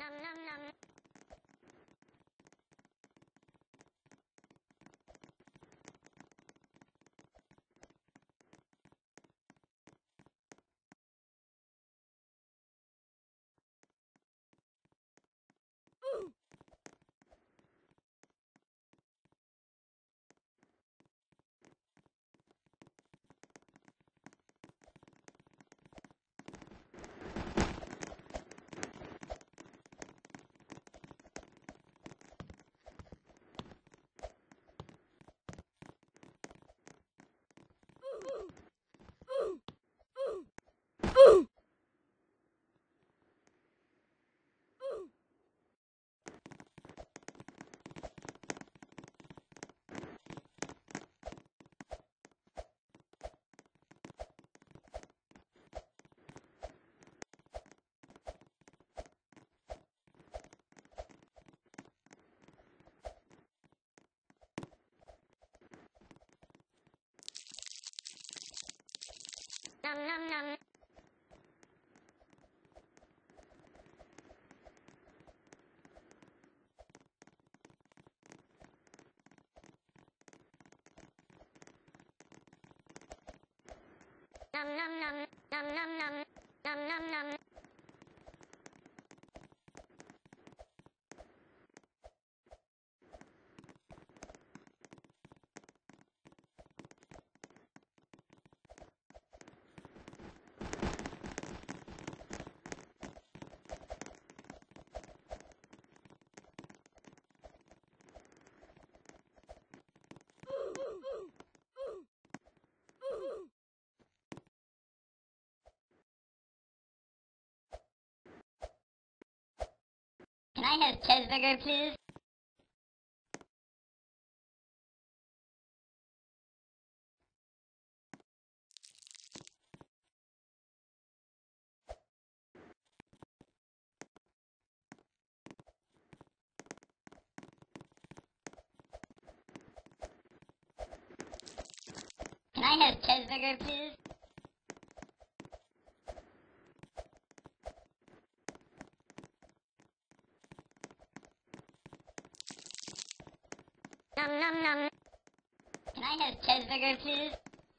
Can I have cheeseburger, please? Can I have cheeseburger, please? Can I have cheeseburger, please?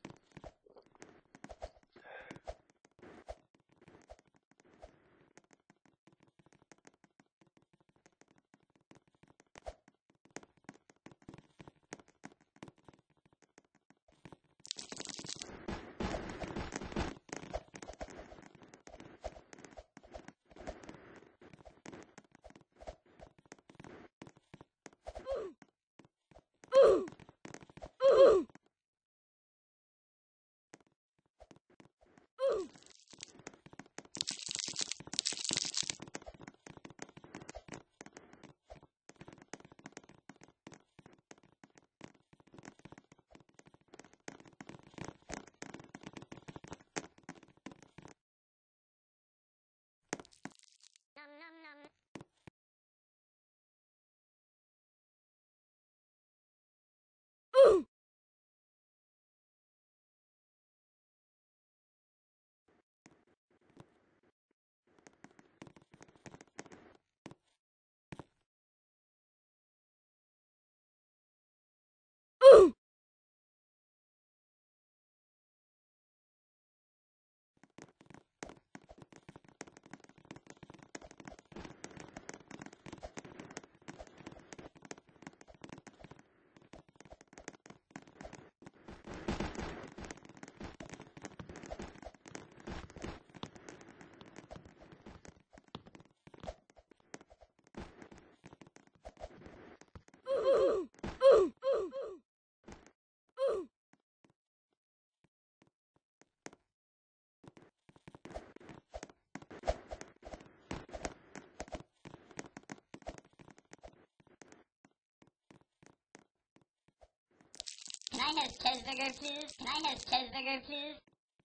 Can I have cheeseburger, please? Can I have cheeseburger, please?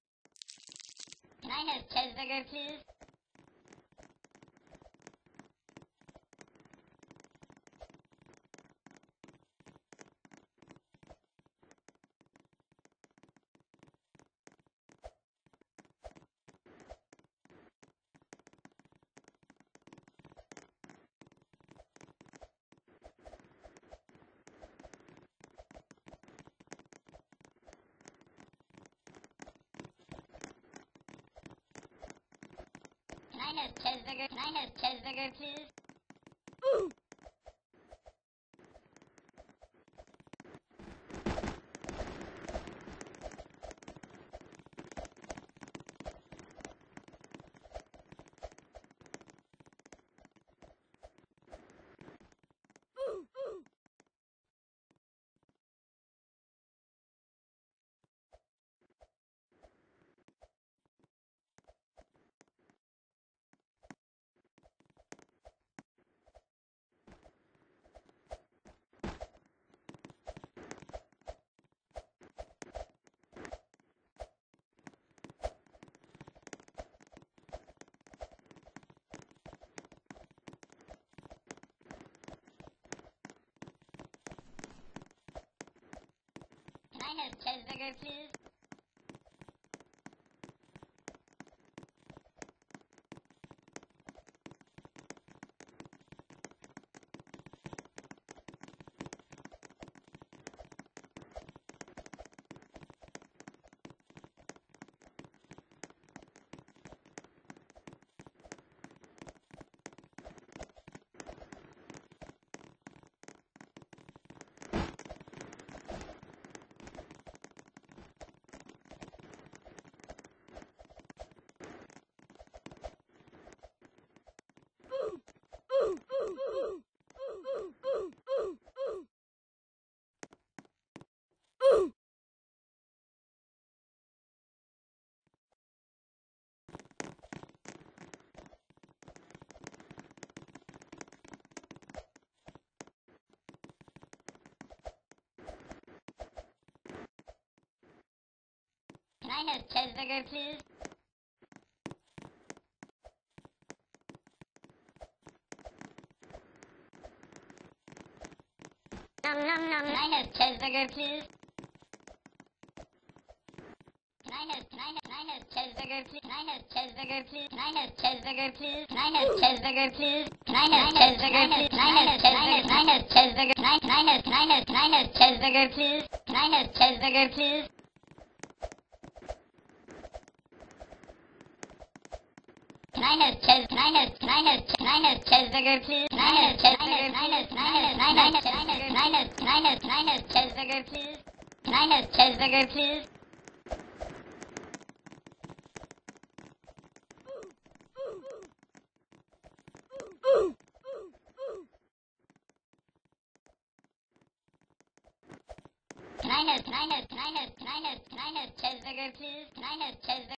Can I have cheeseburger, please? I have cheeseburger? Can I have cheeseburger, please? Can I have cheeseburger, please? Can I have cheeseburger, please? Nom nom nom. Can I have cheeseburger, please? Can I have cheeseburger, please? Can I have cheeseburger, please? Can I have cheeseburger, please? Can I have cheeseburger, please? Can I have cheeseburger, please? Can I have cheeseburger? Can I have cheeseburger? Can I have cheeseburger, please? Can I have cheeseburger, please? Can I have cheeseburger, please? Can I have cheeseburger, please? Can I have cheeseburger, please? Can I have cheeseburger, please? Can I have cheeseburger, please? Can I have cheeseburger?